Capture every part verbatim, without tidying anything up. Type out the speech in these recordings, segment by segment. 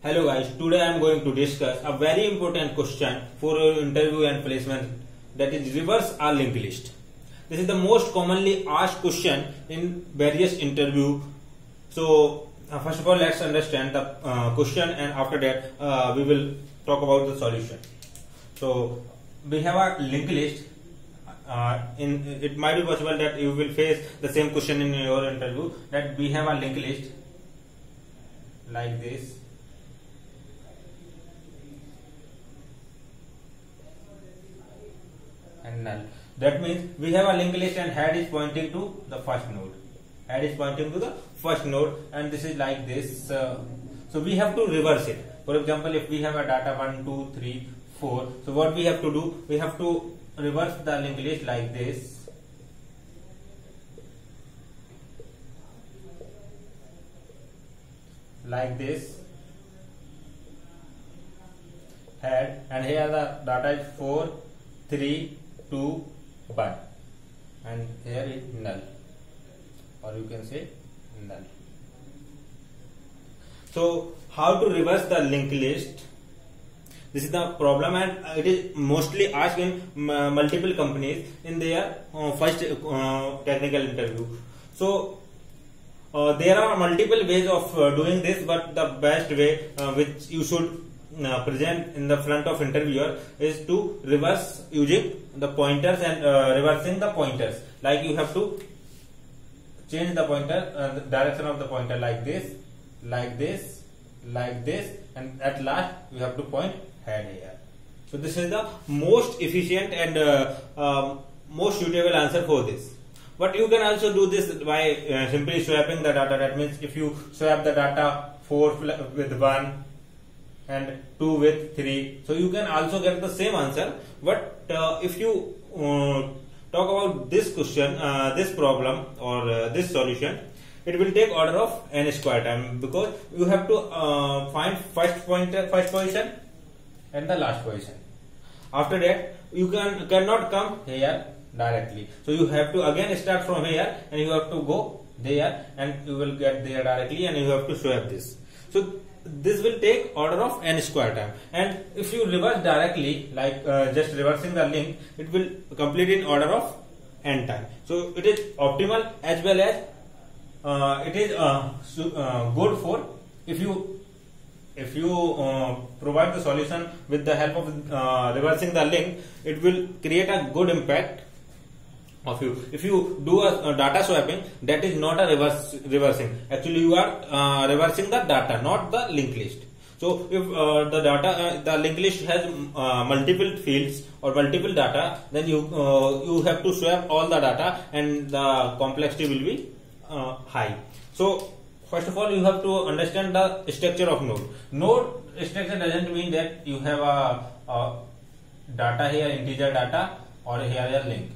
Hello guys, today I am going to discuss a very important question for your interview and placement, that is reverse or linked list. This is the most commonly asked question in various interview. So uh, first of all, let's understand the uh, question, and after that uh, we will talk about the solution. So we have a linked list. Uh, in it might be possible that you will face the same question in your interview, that we have a linked list like this. And null. That means we have a linked list and head is pointing to the first node. Head is pointing to the first node, and this is like this. Uh, so we have to reverse it. For example, if we have a data one, two, three, four, so what we have to do? We have to reverse the linked list like this. Like this. Head, and here the data is four, three, two, one, and here is null, or you can say null. So how to reverse the linked list? This is the problem, and it is mostly asked in multiple companies in their uh, first uh, technical interview. So uh, there are multiple ways of uh, doing this, but the best way uh, which you should uh, present in the front of interviewer is to reverse using the pointers and uh, reversing the pointers. Like you have to change the pointer, uh, the direction of the pointer like this, like this, like this, and at last you have to point head here. So this is the most efficient and uh, um, most suitable answer for this. But you can also do this by uh, simply swapping the data. That means if you swap the data four with one and two with three, so you can also get the same answer. But uh, if you uh, talk about this question, uh, this problem or uh, this solution, it will take order of n square time, because you have to uh, find first pointer, first position and the last position. After that, you can cannot come here directly. So you have to again start from here, and you have to go there, and you will get there directly, and you have to swap this. So this will take order of n square time. And if you reverse directly, like uh, just reversing the link, it will complete in order of n time. So it is optimal, as well as uh, it is uh, uh, good for if you if you uh, provide the solution with the help of uh, reversing the link. It will create a good impact of you. If you do a, a data swapping, that is not a reverse reversing. Actually, you are uh, reversing the data, not the linked list. So if uh, the data, uh, the linked list has uh, multiple fields or multiple data, then you uh, you have to swap all the data, and the complexity will be uh, high. So first of all, you have to understand the structure of node. Node structure doesn't mean that you have a, a data here, integer data, or here a link.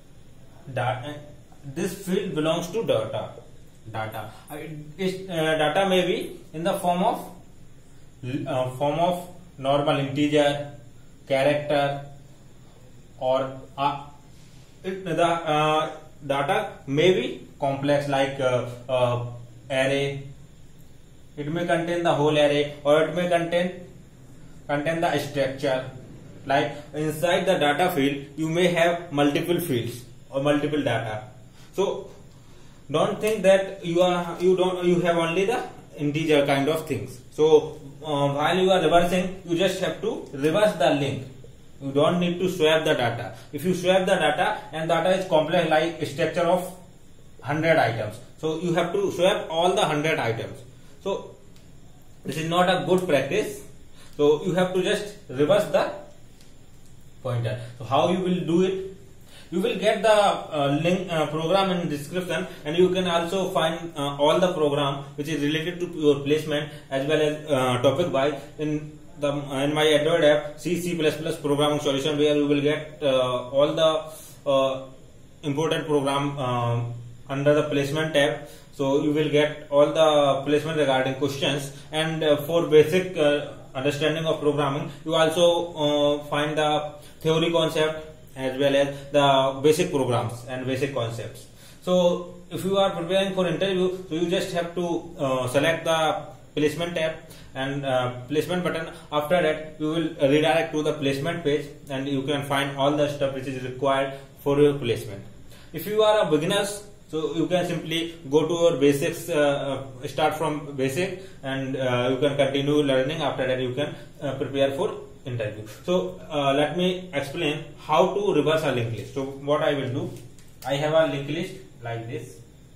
Data, this field belongs to data. Data. Uh, it, uh, data may be in the form of uh, form of normal integer, character, or uh, it, the uh, data may be complex, like uh, uh, array. It may contain the whole array, or it may contain contain the structure. Like inside the data field, you may have multiple fields or multiple data. So don't think that you are you don't you have only the integer kind of things. So uh, while you are reversing, you just have to reverse the link. You don't need to swap the data. If you swap the data, and data is complex, like structure of one hundred items, so you have to swap all the one hundred items. So this is not a good practice. So you have to just reverse the pointer. So how you will do it? You will get the uh, link uh, program in description, and you can also find uh, all the program which is related to your placement, as well as uh, topic wise in the in my Android app C, C plus plus programming solution, where you will get uh, all the uh, important program uh, under the placement tab. So you will get all the placement regarding questions, and uh, for basic uh, understanding of programming, you also uh, find the theory concept, as well as the basic programs and basic concepts. So if you are preparing for interview, so you just have to uh, select the placement tab and uh, placement button. After that you will redirect to the placement page and you can find all the stuff which is required for your placement. If you are a beginners, so you can simply go to your basics, uh, start from basic, and uh, you can continue learning. After that you can uh, prepare for interview. So uh, let me explain how to reverse a linked list. So what I will do, I have a linked list like this.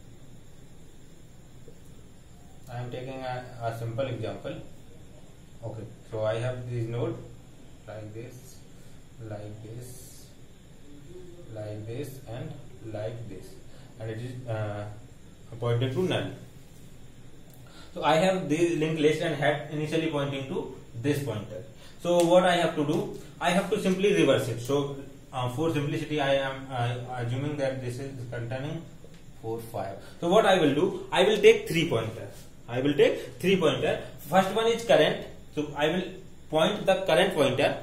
I am taking a, a simple example. Okay, so I have this node like this, like this, like this, and like this, and it is uh, pointing to null. So I have this linked list and head initially pointing to this pointer. So what I have to do, I have to simply reverse it. So uh, for simplicity, I am uh, assuming that this is containing four, five. So what I will do, I will take three pointers. I will take three pointer. First one is current. So I will point the current pointer.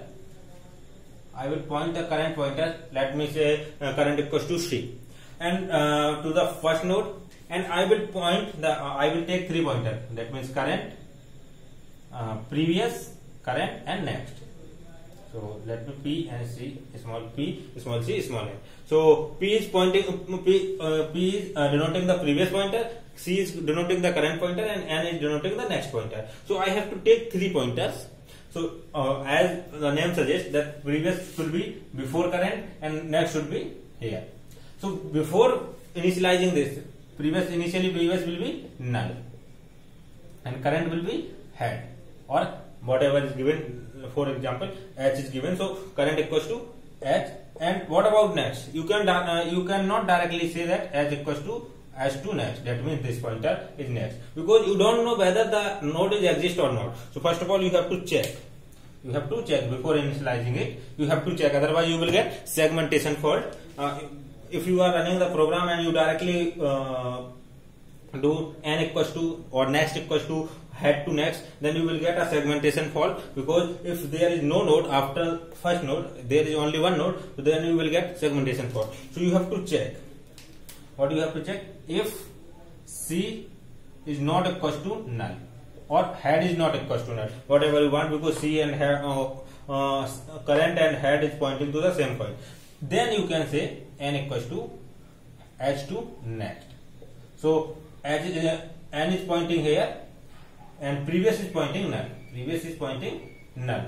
I will point the current pointer. Let me say uh, current equals to C, and uh, to the first node. And I will point the. Uh, I will take three pointer. That means current, uh, previous, current, and next. So let me P and C, small p, small c, small n. So P is pointing, P, uh, P is uh, denoting the previous pointer, C is denoting the current pointer, and N is denoting the next pointer. So I have to take three pointers. So uh, as the name suggests, that previous should be before current and next should be here. So before initializing this, previous initially previous will be null and current will be head or whatever is given. For example, H is given, so current equals to H. And what about next? You can uh, you cannot directly say that H equals to H to next. That means this pointer is next, because you don't know whether the node is exist or not. So first of all, you have to check. You have to check before initializing it. You have to check. Otherwise, you will get segmentation fault. Uh, if you are running the program and you directly uh, do n equals to or next equals to head to next, then you will get a segmentation fault, because if there is no node after first node, there is only one node, so then you will get segmentation fault. So you have to check. What you have to check? If C is not equals to null or head is not equals to null, whatever you want, because C and head, uh, uh, current and head is pointing to the same point, then you can say n equals to H to next. So H is, uh, n is pointing here and previous is pointing null. Previous is pointing null.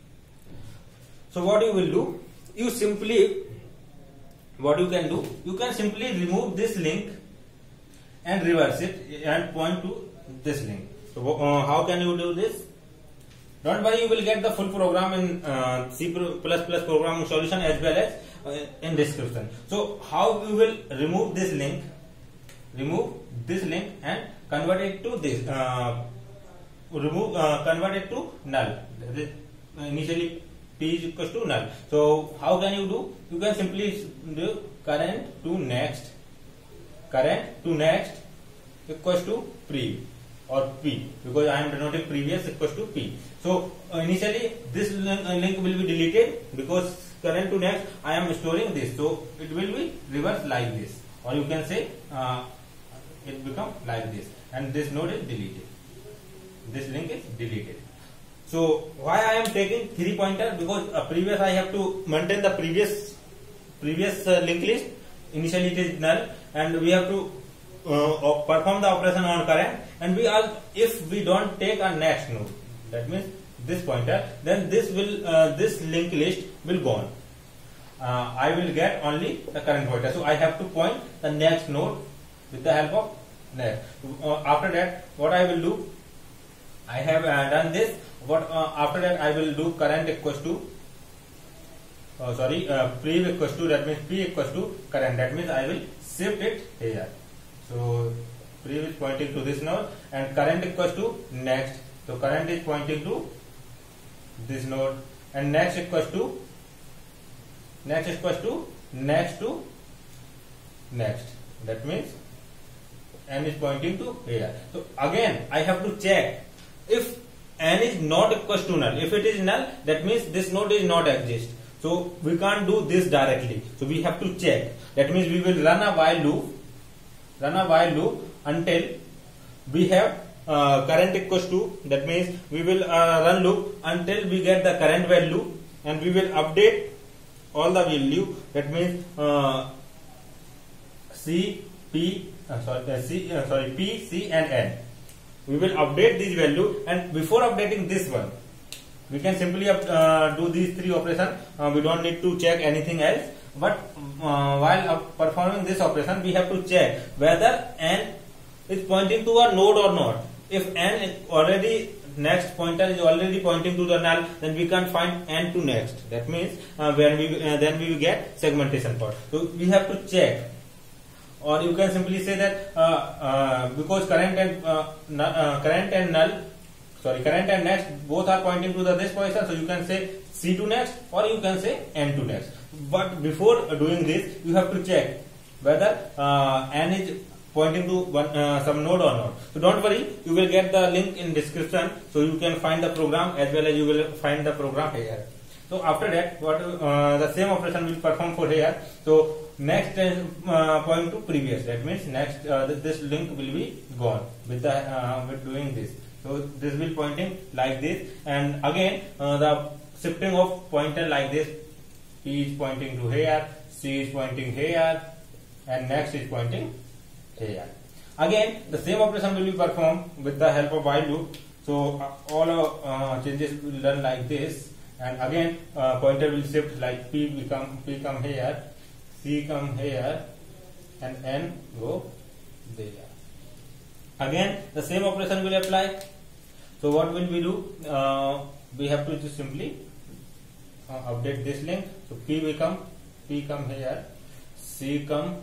So what you will do? You simply, what you can do? You can simply remove this link and reverse it and point to this link. So uh, how can you do this? Don't worry, you will get the full program in uh, C plus plus programming solution as well as uh, in description. So how you will remove this link? Remove this link and convert it to this. Uh, remove uh, convert it to null. Initially P is equals to null. So how can you do? You can simply do current to next, current to next equals to pre or P, because I am denoting previous equals to P. So uh, initially this link, uh, link will be deleted, because current to next I am storing this, so it will be reversed like this, or you can say uh, it become like this, and this node is deleted. This link is deleted. So why I am taking three pointer? Because uh, previous I have to maintain the previous previous uh, linked list. Initially it is null, and we have to uh, perform the operation on current. And we are, if we don't take a next node, that means this pointer, then this will uh, this linked list will gone. Uh, I will get only the current pointer. So I have to point the next node with the help of next. Uh, after that, what I will do? I have uh, done this. What uh, after that I will do current equals to uh, sorry uh, pre equals to, that means P equals to current, that means I will shift it here. So pre is pointing to this node and current equals to next, so current is pointing to this node, and next equals to next equals to next to next, that means n is pointing to here. So again I have to check if n is not equals to null. If it is null, that means this node is not exist. So we can't do this directly. So we have to check. That means we will run a while loop, run a while loop until we have uh, current equals to, that means we will uh, run loop until we get the current value, and we will update all the value, that means uh, C, P, uh, sorry, uh, C, uh, sorry, P, C and N. We will update this value, and before updating this one, we can simply uh, do these three operations. Uh, we don't need to check anything else. But uh, while uh, performing this operation, we have to check whether N is pointing to a node or not. If N is already next pointer is already pointing to the null, then we can find N to next. That means uh, when we uh, then we will get segmentation part. So we have to check. Or you can simply say that uh, uh, because current and uh, uh, current and null, sorry, current and next both are pointing to the this position, so you can say C to next, or you can say N to next. But before doing this, you have to check whether uh, N is pointing to one, uh, some node or not. So don't worry, you will get the link in description, so you can find the program as well as you will find the program here. So after that, what uh, the same operation will perform for here. So next is uh, point to previous. That means next uh, this link will be gone with the uh, with doing this. So this will pointing like this, and again uh, the shifting of pointer like this. P is pointing to here, C is pointing here, and next is pointing here. Again the same operation will be performed with the help of while loop. So uh, all uh, changes will run like this. And again uh, pointer will shift, like P become P come here, C come here, and N go there. Again the same operation will apply. So what will we do? Uh, we have to just simply uh, update this link. So P become P come here, C come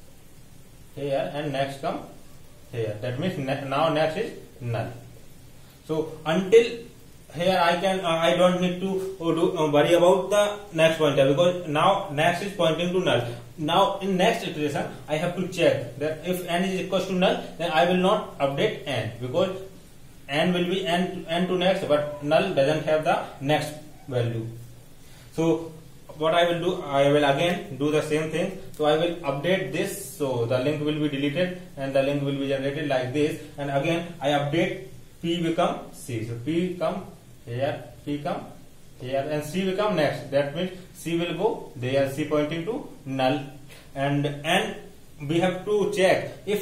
here, and next come here. That means ne now next is null. So until here I can uh, I don't need to uh, do, uh, worry about the next pointer, because now next is pointing to null. Now in next iteration I have to check that if N is equals to null, then I will not update N, because N will be N to, N to next, but null doesn't have the next value. So what I will do, I will again do the same thing. So I will update this, so the link will be deleted and the link will be generated like this, and again I update P become C. So P come here, P come here, and C will come next. That means C will go there, C pointing to null, and N we have to check if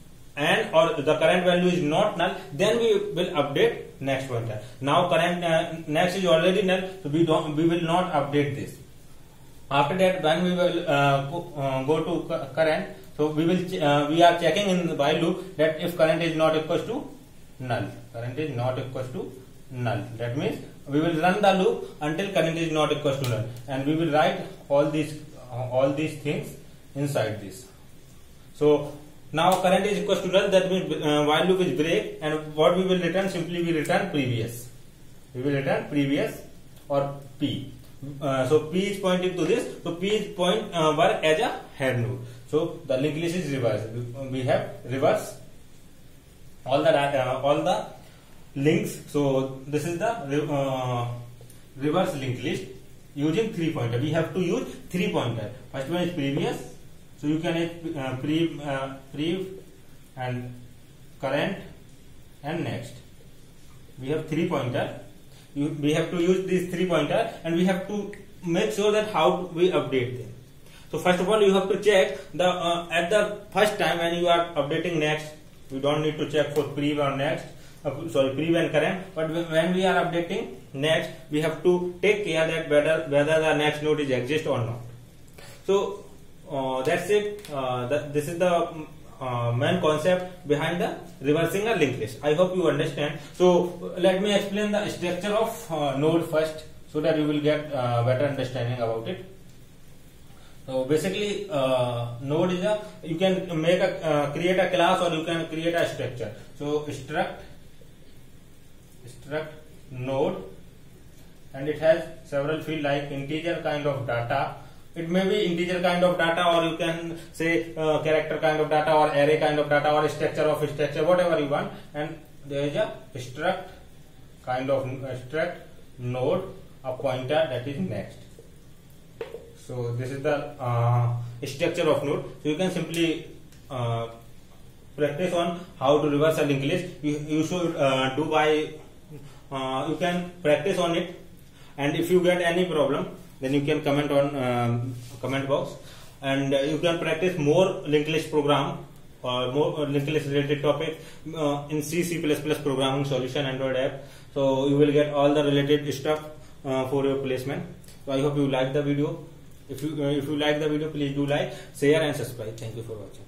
N or the current value is not null, then we will update next pointer. Now current uh, next is already null, so we don't we will not update this. After that, when we will uh, go, uh, go to current, so we will uh, we are checking in the while loop that if current is not equals to null, current is not equals to null. That means we will run the loop until current is not equals to null, and we will write all these uh, all these things inside this. So now current is equals to null. That means uh, while loop is break, and what we will return, simply we return previous. We will return previous or P. Uh, so P is pointing to this. So P is point uh, work as a head node. So the linked list is reversed. We have reverse all the uh, all the links. So this is the uh, reverse linked list using three pointer. We have to use three pointer. First one is previous. So you can add uh, pre uh, pre and current and next. We have three pointer. You, we have to use these three pointer, and we have to make sure that how we update them. So first of all, you have to check the uh, at the first time when you are updating next. We don't need to check for pre or next. Uh, sorry, pre and current. But when we are updating next, we have to take care that whether whether the next node is exist or not. So uh, that's it. Uh, that, this is the Uh, main concept behind the reversing a linked list. I hope you understand. So let me explain the structure of uh, node first, so that you will get uh, better understanding about it. So basically, uh, node is a you can make a uh, create a class, or you can create a structure. So struct struct node, and it has several fields like integer kind of data. It may be integer kind of data, or you can say uh, character kind of data, or array kind of data, or structure of structure, whatever you want. And there is a struct kind of uh, struct node, a pointer that is next. So this is the uh, structure of node. So you can simply uh, practice on how to reverse a linked list, you, you should uh, do by uh, you can practice on it, and if you get any problem, then you can comment on um, comment box, and uh, you can practice more linked list program or more linked list related topic uh, in C, C++ programming solution Android app. So you will get all the related stuff uh, for your placement. So I hope you like the video. If you uh, if you like the video, please do like, share and subscribe. Thank you for watching.